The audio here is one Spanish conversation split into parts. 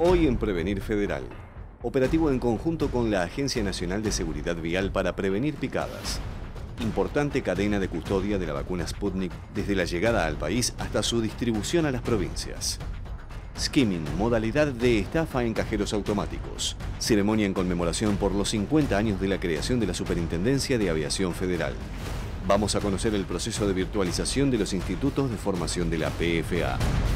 Hoy en Prevenir Federal, operativo en conjunto con la Agencia Nacional de Seguridad Vial para prevenir picadas. Importante cadena de custodia de la vacuna Sputnik desde la llegada al país hasta su distribución a las provincias. Skimming, modalidad de estafa en cajeros automáticos. Ceremonia en conmemoración por los 50 años de la creación de la Superintendencia de Aviación Federal. Vamos a conocer el proceso de virtualización de los institutos de formación de la PFA.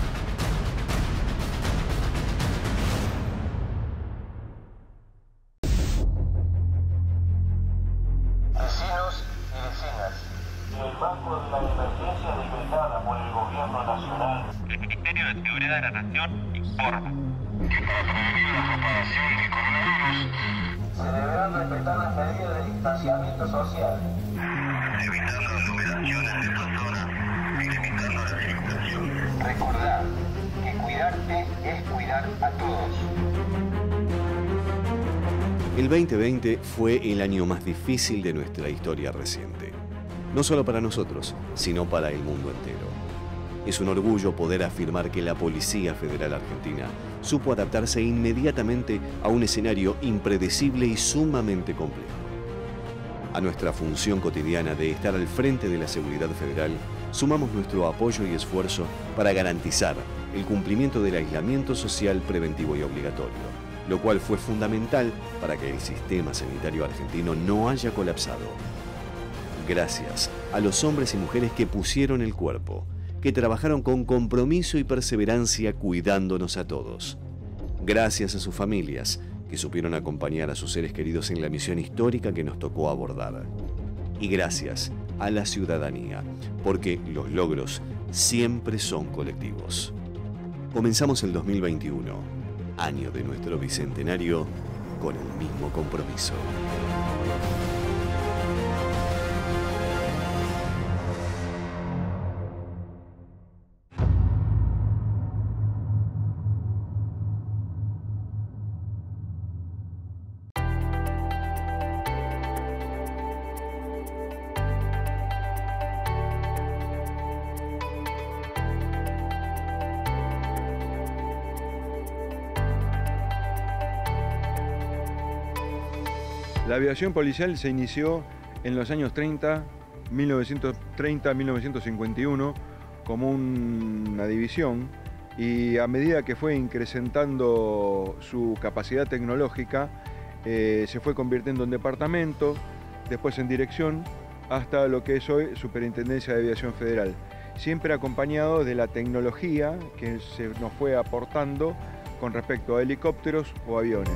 Vecinos y vecinas, el marco de la emergencia decretada por el Gobierno Nacional, el Ministerio de Seguridad de la Nación informa que para prevenir la propagación del coronavirus se deberán respetar las medidas de distanciamiento social, evitando aglomeraciones de personas y limitando la circulación. Recordar que cuidarte es cuidar a todos. El 2020 fue el año más difícil de nuestra historia reciente. No solo para nosotros, sino para el mundo entero. Es un orgullo poder afirmar que la Policía Federal Argentina supo adaptarse inmediatamente a un escenario impredecible y sumamente complejo. A nuestra función cotidiana de estar al frente de la seguridad federal, sumamos nuestro apoyo y esfuerzo para garantizar el cumplimiento del aislamiento social preventivo y obligatorio, lo cual fue fundamental para que el sistema sanitario argentino no haya colapsado. Gracias a los hombres y mujeres que pusieron el cuerpo, que trabajaron con compromiso y perseverancia cuidándonos a todos. Gracias a sus familias, que supieron acompañar a sus seres queridos en la misión histórica que nos tocó abordar. Y gracias a la ciudadanía, porque los logros siempre son colectivos. Comenzamos el 2021, año de nuestro bicentenario, con el mismo compromiso. La aviación policial se inició en los años 1930-1951, como una división, y a medida que fue incrementando su capacidad tecnológica, se fue convirtiendo en departamento, después en dirección, hasta lo que es hoy Superintendencia de Aviación Federal, siempre acompañado de la tecnología que se nos fue aportando con respecto a helicópteros o aviones.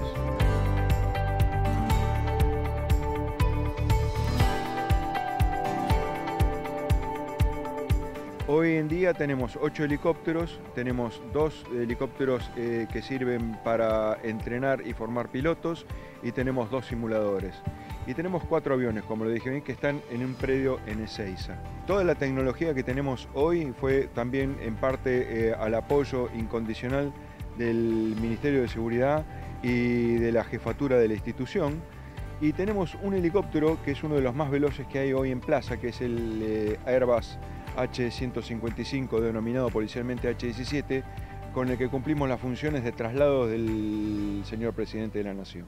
Hoy en día tenemos 8 helicópteros, tenemos 2 helicópteros que sirven para entrenar y formar pilotos y tenemos 2 simuladores. Y tenemos 4 aviones, como lo dije bien, que están en un predio en Ezeiza. Toda la tecnología que tenemos hoy fue también en parte al apoyo incondicional del Ministerio de Seguridad y de la jefatura de la institución. Y tenemos un helicóptero que es uno de los más veloces que hay hoy en plaza, que es el Airbus H-155, denominado policialmente H-17, con el que cumplimos las funciones de traslado del señor presidente de la Nación.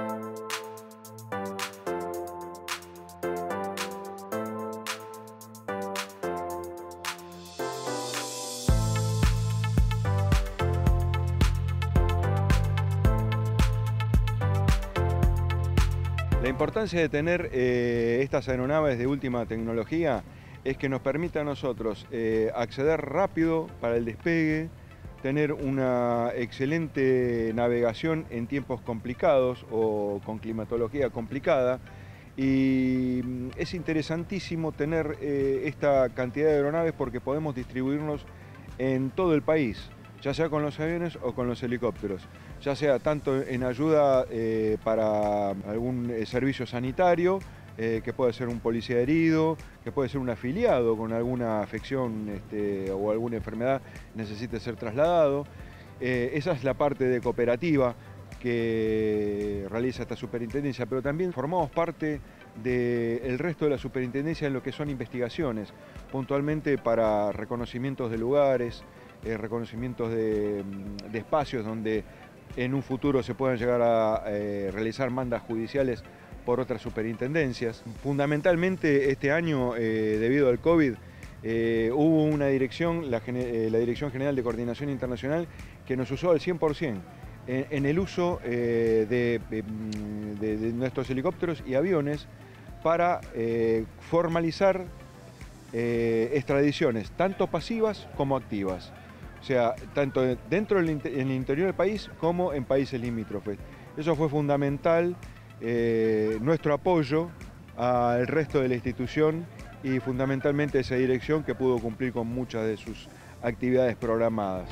La importancia de tener estas aeronaves de última tecnología es que nos permite a nosotros acceder rápido para el despegue, tener una excelente navegación en tiempos complicados o con climatología complicada, y es interesantísimo tener esta cantidad de aeronaves porque podemos distribuirnos en todo el país, ya sea con los aviones o con los helicópteros, ya sea tanto en ayuda para algún servicio sanitario, que puede ser un policía herido, que puede ser un afiliado con alguna afección o alguna enfermedad necesite ser trasladado. Esa es la parte de cooperativa que realiza esta superintendencia, pero también formamos parte del resto de la superintendencia en lo que son investigaciones, puntualmente para reconocimientos de lugares, reconocimientos de espacios donde en un futuro se puedan llegar a realizar mandas judiciales por otras superintendencias. Fundamentalmente este año, debido al COVID, hubo una dirección, la Dirección General de Coordinación Internacional, que nos usó al 100% en el uso de nuestros helicópteros y aviones para formalizar extradiciones, tanto pasivas como activas. O sea, tanto dentro en el interior del país como en países limítrofes. Eso fue fundamental, nuestro apoyo al resto de la institución y fundamentalmente esa dirección que pudo cumplir con muchas de sus actividades programadas.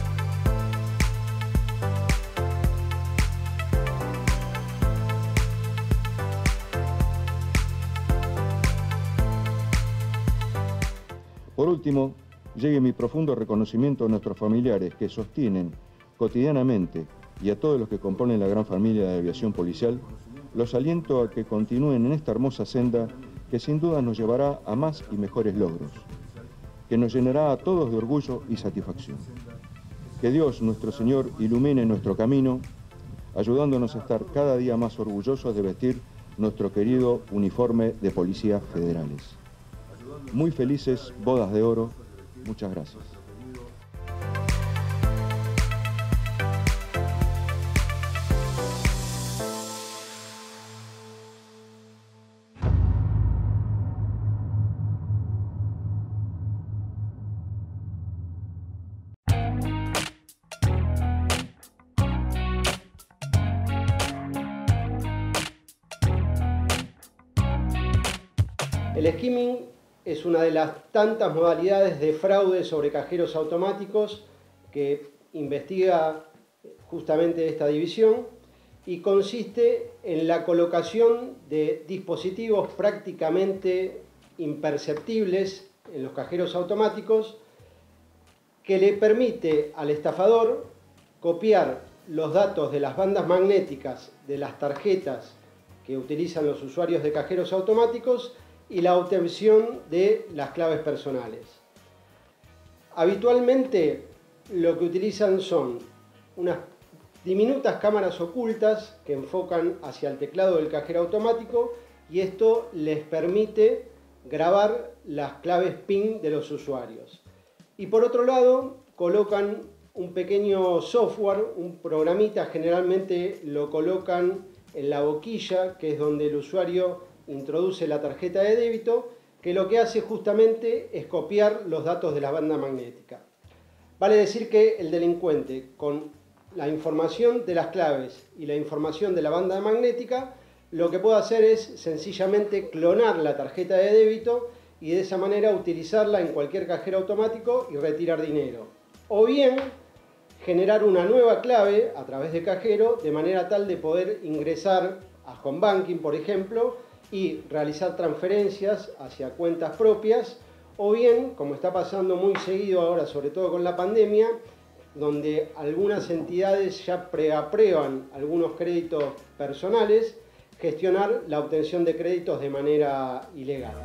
Por último, llegue mi profundo reconocimiento a nuestros familiares que sostienen cotidianamente y a todos los que componen la gran familia de aviación policial, los aliento a que continúen en esta hermosa senda que sin duda nos llevará a más y mejores logros, que nos llenará a todos de orgullo y satisfacción. Que Dios, nuestro Señor, ilumine nuestro camino, ayudándonos a estar cada día más orgullosos de vestir nuestro querido uniforme de policías federales. Muy felices bodas de oro. Muchas gracias. El skimming es una de las tantas modalidades de fraude sobre cajeros automáticos que investiga justamente esta división y consiste en la colocación de dispositivos prácticamente imperceptibles en los cajeros automáticos que le permite al estafador copiar los datos de las bandas magnéticas de las tarjetas que utilizan los usuarios de cajeros automáticos y la obtención de las claves personales. Habitualmente lo que utilizan son unas diminutas cámaras ocultas que enfocan hacia el teclado del cajero automático y esto les permite grabar las claves PIN de los usuarios. Y por otro lado, colocan un pequeño software, un programita, generalmente lo colocan en la boquilla, que es donde el usuario introduce la tarjeta de débito, que lo que hace justamente es copiar los datos de la banda magnética. Vale decir que el delincuente, con la información de las claves y la información de la banda magnética, lo que puede hacer es sencillamente clonar la tarjeta de débito y de esa manera utilizarla en cualquier cajero automático y retirar dinero. O bien generar una nueva clave a través de cajero de manera tal de poder ingresar a home banking, por ejemplo, y realizar transferencias hacia cuentas propias, o bien, como está pasando muy seguido ahora, sobre todo con la pandemia, donde algunas entidades ya preaprueban algunos créditos personales, gestionar la obtención de créditos de manera ilegal.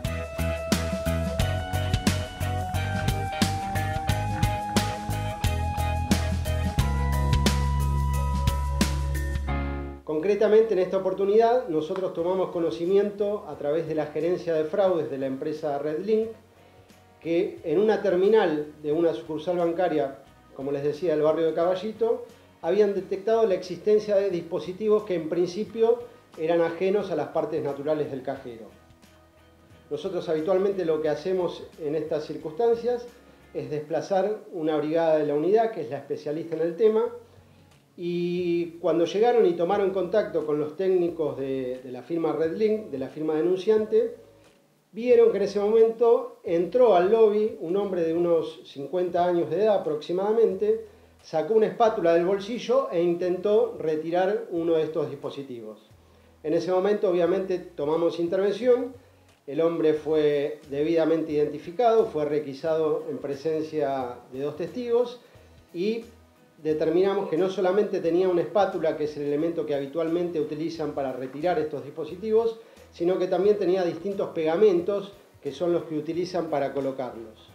Concretamente en esta oportunidad nosotros tomamos conocimiento a través de la gerencia de fraudes de la empresa RedLink que en una terminal de una sucursal bancaria, como les decía, del barrio de Caballito, habían detectado la existencia de dispositivos que en principio eran ajenos a las partes naturales del cajero. Nosotros habitualmente lo que hacemos en estas circunstancias es desplazar una brigada de la unidad, que es la especialista en el tema, y cuando llegaron y tomaron contacto con los técnicos de la firma RedLink, de la firma denunciante, vieron que en ese momento entró al lobby un hombre de unos 50 años de edad aproximadamente, sacó una espátula del bolsillo e intentó retirar uno de estos dispositivos. En ese momento obviamente tomamos intervención, el hombre fue debidamente identificado, fue requisado en presencia de 2 testigos y determinamos que no solamente tenía una espátula, que es el elemento que habitualmente utilizan para retirar estos dispositivos, sino que también tenía distintos pegamentos que son los que utilizan para colocarlos.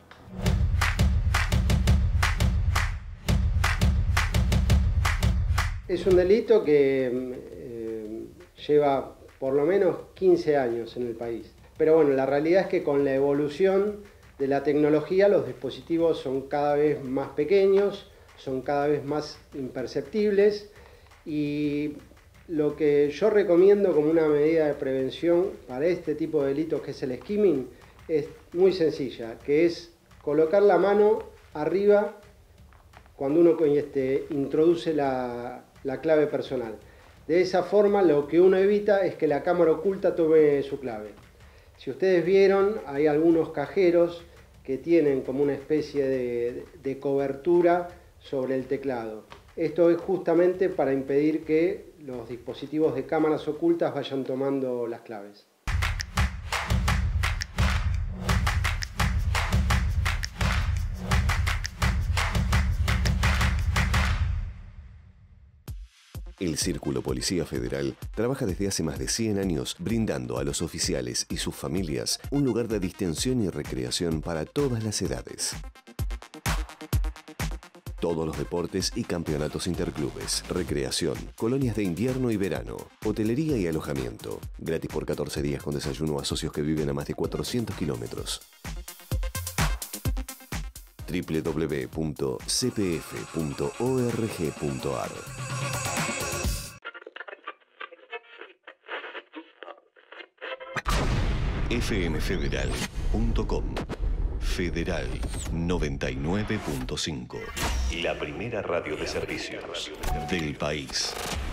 Es un delito que lleva por lo menos 15 años en el país. Pero bueno, la realidad es que con la evolución de la tecnología los dispositivos son cada vez más pequeños, son cada vez más imperceptibles y lo que yo recomiendo como una medida de prevención para este tipo de delitos que es el skimming es muy sencilla, que es colocar la mano arriba cuando uno introduce la clave personal. De esa forma lo que uno evita es que la cámara oculta tome su clave. Si ustedes vieron, hay algunos cajeros que tienen como una especie de cobertura sobre el teclado. Esto es justamente para impedir que los dispositivos de cámaras ocultas vayan tomando las claves. El Círculo Policía Federal trabaja desde hace más de 100 años brindando a los oficiales y sus familias un lugar de distensión y recreación para todas las edades. Todos los deportes y campeonatos interclubes, recreación, colonias de invierno y verano, hotelería y alojamiento. Gratis por 14 días con desayuno a socios que viven a más de 400 kilómetros. www.cpf.org.ar fmfederal.com. Federal 99.5. La primera radio de servicios del país.